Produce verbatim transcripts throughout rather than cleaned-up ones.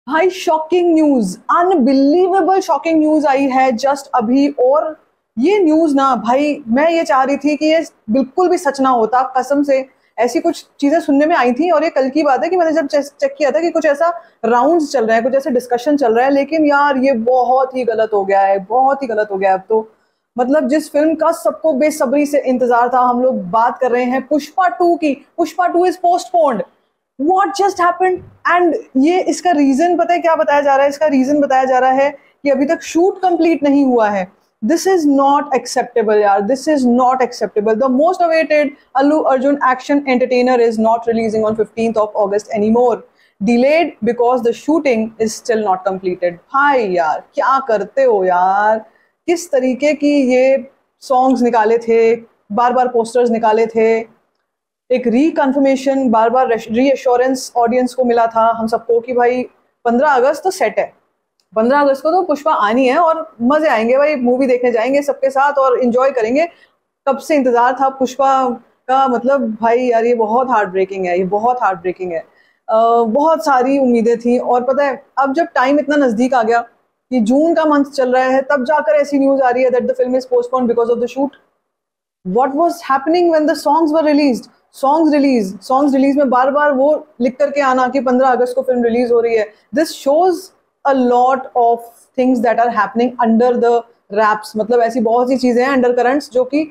भाई shocking news, unbelievable shocking news आई है जस्ट अभी। और ये न्यूज ना भाई, मैं ये चाह रही थी कि ये बिल्कुल भी सच ना होता, कसम से। ऐसी कुछ चीजें सुनने में आई थी और ये कल की बात है कि मैंने जब चेक किया था कि कुछ ऐसा राउंड्स चल रहा है, कुछ ऐसे डिस्कशन चल रहा है, लेकिन यार ये बहुत ही गलत हो गया है, बहुत ही गलत हो गया है अब तो। मतलब जिस फिल्म का सबको बेसब्री से इंतजार था, हम लोग बात कर रहे हैं पुष्पा टू की। Pushpa two is postponed. What just happened? And ये इसका रीजन पता है क्या बताया जा रहा है? इसका रीजन बताया जा रहा है कि अभी तक शूट कंप्लीट नहीं हुआ है। दिस इज नॉट एक्सेप्टेबल यार, this is not acceptable. The most awaited Allu Arjun action entertainer is not releasing on fifteenth of August anymore, delayed because the shooting is still not completed. भाई यार क्या करते हो यार? किस तरीके की ये सॉन्ग्स निकाले थे, बार बार पोस्टर्स निकाले थे, एक रीकन्फर्मेशन, बार बार रीअश्योरेंस ऑडियंस को मिला था हम सबको कि भाई पंद्रह अगस्त तो सेट है, पंद्रह अगस्त को तो पुष्पा आनी है और मजे आएंगे भाई, मूवी देखने जाएंगे सबके साथ और एंजॉय करेंगे। कब से इंतजार था पुष्पा का। मतलब भाई यार ये बहुत हार्ट ब्रेकिंग है, ये बहुत हार्ट ब्रेकिंग है। uh, बहुत सारी उम्मीदें थी और पता है अब जब टाइम इतना नजदीक आ गया कि जून का मंथ चल रहा है, तब जाकर ऐसी न्यूज आ रही है that the film is postponed because of the shoot. What was happening when the songs were released? Songs release songs release में बार बार वो लिख करके आना कि पंद्रह अगस्त को फिल्म रिलीज हो रही है। This shows a lot of things that are happening under the wraps. मतलब ऐसी बहुत सी चीजें हैं अंडर करंट्स जो कि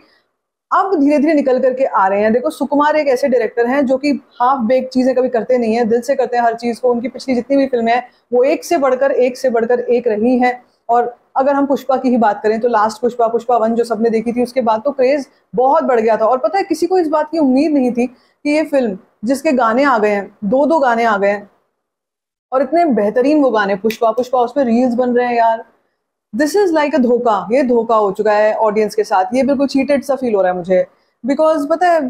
अब धीरे धीरे निकल करके आ रहे हैं। देखो सुकुमार एक ऐसे डायरेक्टर हैं जो कि हाफ बेक चीजें कभी करते नहीं है, दिल से करते हैं हर चीज को। उनकी पिछली जितनी भी फिल्में हैं वो एक से बढ़कर एक से बढ़कर एक रही हैं। और अगर हम पुष्पा की ही बात करें तो लास्ट पुष्पा, पुष्पा वन जो सबने देखी थी, उसके बाद तो क्रेज बहुत बढ़ गया था। और पता है किसी को इस बात की उम्मीद नहीं थी कि ये फिल्म जिसके गाने आ गए हैं, दो दो गाने आ गए हैं और इतने बेहतरीन वो गाने, पुष्पा पुष्पा उस पर रील्स बन रहे हैं यार। दिस इज लाइक अ धोखा, ये धोखा हो चुका है ऑडियंस के साथ। ये बिल्कुल चीटेड सा फील हो रहा है मुझे, बिकॉज पता है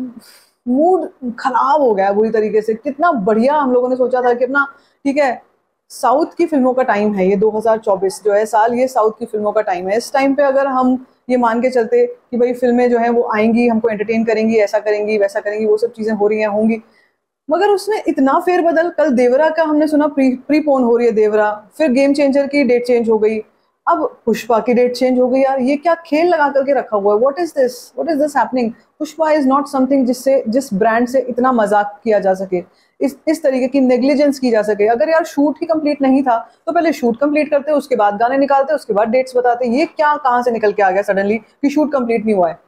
मूड खराब हो गया है बुरी तरीके से। कितना बढ़िया हम लोगों ने सोचा था कि अपना, ठीक है, साउथ की फिल्मों का टाइम है ये, दो हज़ार चौबीस जो है साल, ये साउथ की फिल्मों का टाइम है। इस टाइम पे अगर हम ये मान के चलते कि भाई फिल्में जो हैं वो आएंगी, हमको एंटरटेन करेंगी, ऐसा करेंगी वैसा करेंगी, वो सब चीजें हो रही हैं होंगी, मगर उसने इतना फेरबदल। कल देवरा का हमने सुना प्री प्रीपोन हो रही है देवरा, फिर गेम चेंजर की डेट चेंज हो गई, अब पुष्पा की डेट चेंज हो गई। यार ये क्या खेल लगा करके रखा हुआ है? What is this, what is this happening? Pushpa is not something जिससे, जिस ब्रांड से इतना मजाक किया जा सके, इस इस तरीके की नेग्लिजेंस की जा सके। अगर यार शूट ही कंप्लीट नहीं था तो पहले शूट कंप्लीट करते, उसके बाद गाने निकालते, उसके बाद डेट्स बताते। ये क्या कहाँ से निकल के आ गया सडनली कि शूट कंप्लीट नहीं हुआ है?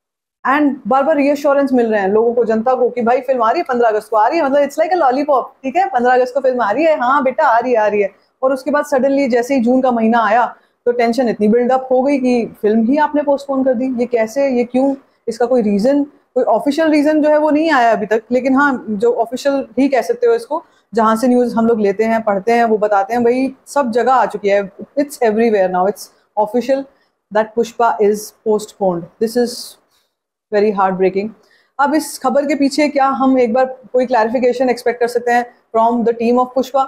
एंड बार बार रीअश्योरेंस मिल रहे हैं लोगों को, जनता को, कि भाई फिल्म आ रही है पंद्रह अगस्त को आ रही है। मतलब इट्स लाइक अ लॉलीपॉप, ठीक है, पंद्रह अगस्त को फिल्म आ रही है, हाँ बेटा आ रही है आ रही है। और उसके बाद सडनली जैसे ही जून का महीना आया तो टेंशन इतनी बिल्डअप हो गई कि फिल्म ही आपने पोस्टपोन कर दी। ये कैसे, ये क्यों? इसका कोई रीजन, कोई ऑफिशियल रीजन जो है वो नहीं आया अभी तक, लेकिन हाँ जो ऑफिशियल ही कह सकते हो इसको, जहां से न्यूज हम लोग लेते हैं पढ़ते हैं वो बताते हैं, भाई सब जगह आ चुकी है, it's everywhere now, it's official that Pushpa is postponed. This is very heart breaking. अब इस खबर के पीछे क्या हम एक बार कोई क्लैरिफिकेशन एक्सपेक्ट कर सकते हैं from the team of Pushpa?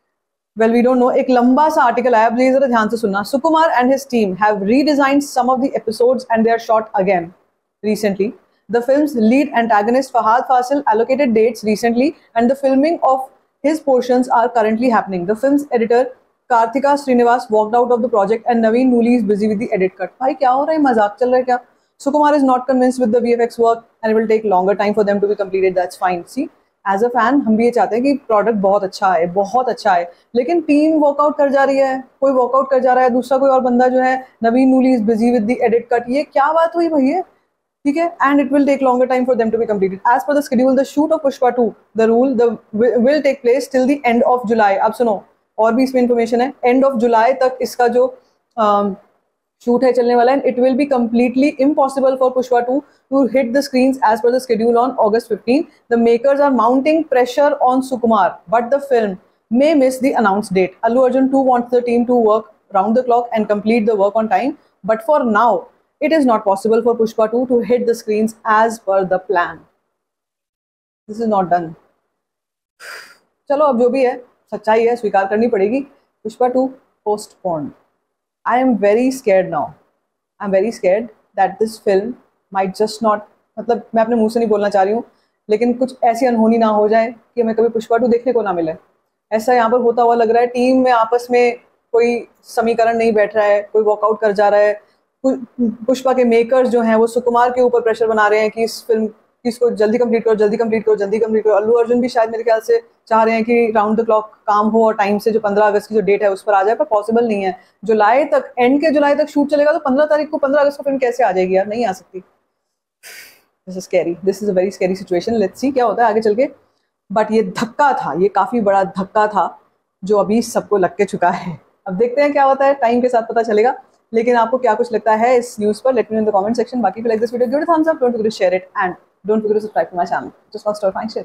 Well we don't know. एक लंबा सा आर्टिकल आया, प्लीज जरा ध्यान से सुनना। Sukumar and his team have redesigned some of the episodes and they are shot again recently. The film's lead antagonist Fahad Fasil allocated dates recently and the filming of his portions are currently happening. The film's editor Karthika Srinivas walked out of the project and Naveen Nooli is busy with the edit cut. भाई क्या हो रहा है, मजाक चल रहा है क्या? Sukumar is not convinced with the V F X work and it will take longer time for them to be completed. That's fine. See, as a fan हम भी ये चाहते हैं कि प्रोडक्ट बहुत अच्छा है, बहुत अच्छा है, लेकिन टीम वर्कआउट कर जा रही है, कोई वर्कआउट कर जा रहा है, दूसरा कोई और बंदा जो है Naveen Nooli is busy with the edit cut. ये क्या बात हुई भैया? ठीक है, and it will take longer time for them to be completed as per the schedule. The shoot of Pushpa two the rule the will take place till the end of July. अब सुनो, और भी इसमें इंफॉर्मेशन है, and of जुलाई तक इसका जो shoot है चलने वाला है। It will be completely impossible for Pushpa two to hit the screens as per the schedule on August fifteen. The makers are mounting pressure on Sukumar but the film may miss the announced date. Allu Arjun too wants the team to work round the clock and complete the work on time, but for now it is not possible for Pushpa two to hit the screens as per the plan. This is not done. चलो अब जो भी है सच्चाई है, स्वीकार करनी पड़ेगी। Pushpa two postponed. I am very scared now. I am very scared that this film might just not, मतलब मैं अपने मुंह से नहीं बोलना चाह रही हूँ, लेकिन कुछ ऐसी अनहोनी ना हो जाए कि हमें कभी पुष्पा टू देखने को ना मिले। ऐसा यहाँ पर होता हुआ लग रहा है। टीम में आपस में कोई समीकरण नहीं बैठ रहा है, कोई वॉकआउट कर जा रहा है। पुष्पा के मेकर्स जो हैं वो सुकुमार के ऊपर प्रेशर बना रहे हैं कि इस फिल्म की इसको जल्दी कंप्लीट करो, जल्दी कंप्लीट करो, जल्दी कंप्लीट करो। अल्लू अर्जुन भी शायद मेरे ख्याल से चाह रहे हैं कि राउंड द क्लॉक काम हो और टाइम से जो पंद्रह अगस्त की जो डेट है उस पर आ जाए, पर पॉसिबल नहीं है। जुलाई तक, एंड के जुलाई तक शूट चलेगा तो पंद्रह तारीख को पंद्रह अगस्त को फिल्म कैसे आ जाएगी यार? नहीं आ सकती। This is scary, this is a very scary situation. Let's see क्या होता है आगे चल के। बट ये धक्का था, ये काफ़ी बड़ा धक्का था जो अभी सबको लग के चुका है। अब देखते हैं क्या होता है, टाइम के साथ पता चलेगा। लेकिन आपको क्या कुछ लगता है इस न्यूज़ पर, let me know in the comment section. बाकी like this video, give it a thumbs up, don't forget to share it and don't forget to subscribe to my channel. Just for star fine share.